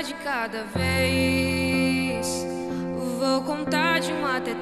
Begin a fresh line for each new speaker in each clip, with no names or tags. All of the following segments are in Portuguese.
de cada vez. Vou contar de 1 até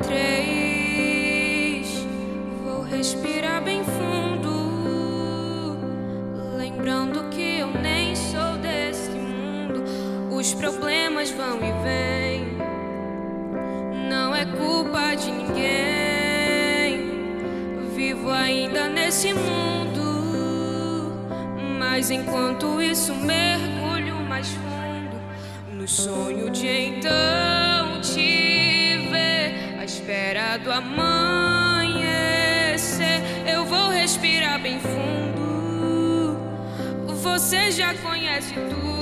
3. Vou respirar bem fundo, lembrando que eu nem sou desse mundo. Os problemas vão e vêm, não é culpa de ninguém. Vivo ainda nesse mundo, mas enquanto isso mergulho mais fundo no sonho de então te ver à espera do amanhecer. Eu vou respirar bem fundo, você já conhece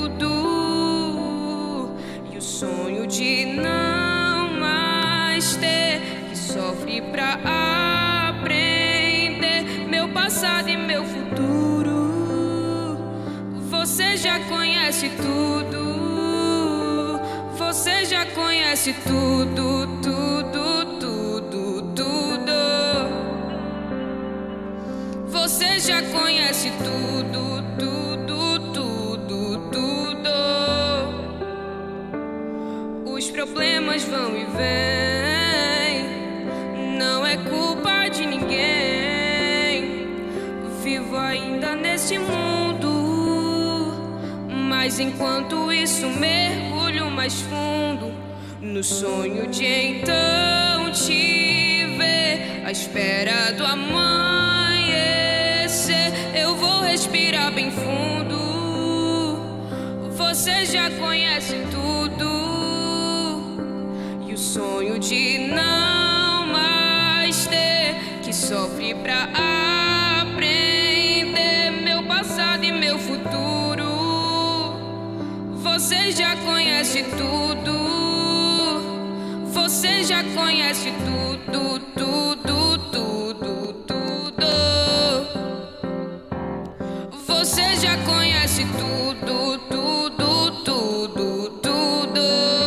tudo. E o sonho de não mais ter que sofre pra aprender meu passado e meu futuro. Você já conhece tudo, você já conhece tudo, tudo, tudo, tudo. Você já conhece tudo, tudo, tudo, tudo. Os problemas vão e vêm, não é culpa de ninguém. Vivo ainda nesse mundo, mas enquanto isso mergulho mais fundo no sonho de então te ver à espera do amanhecer. Eu vou respirar bem fundo, você já conhece tudo. E o sonho de não mais ter que sofre pra aprender meu passado e meu futuro. Você já conhece tudo, você já conhece tudo, tudo, tudo, tudo. Você já conhece tudo, tudo, tudo, tudo.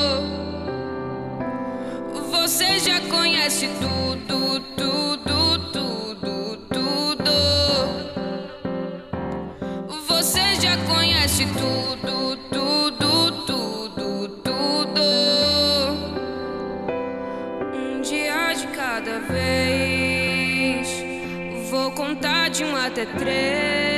Você já conhece tudo, tudo, tudo, tudo. Você já conhece tudo, tudo, tudo, tudo. Um dia de cada vez, vou contar de 1 até 3.